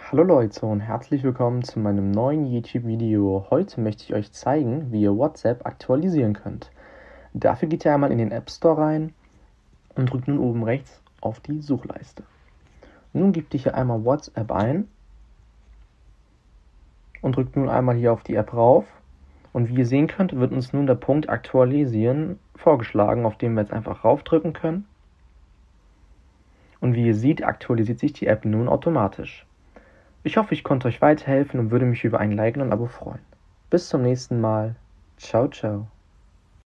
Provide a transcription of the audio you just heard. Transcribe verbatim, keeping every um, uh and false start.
Hallo Leute und herzlich willkommen zu meinem neuen YouTube-Video. Heute möchte ich euch zeigen, wie ihr WhatsApp aktualisieren könnt. Dafür geht ihr einmal in den App Store rein und drückt nun oben rechts auf die Suchleiste. Nun gebt ihr hier einmal WhatsApp ein und drückt nun einmal hier auf die App rauf. Und wie ihr sehen könnt, wird uns nun der Punkt Aktualisieren vorgeschlagen, auf den wir jetzt einfach raufdrücken können. Und wie ihr seht, aktualisiert sich die App nun automatisch. Ich hoffe, ich konnte euch weiterhelfen und würde mich über ein Like und ein Abo freuen. Bis zum nächsten Mal. Ciao, ciao.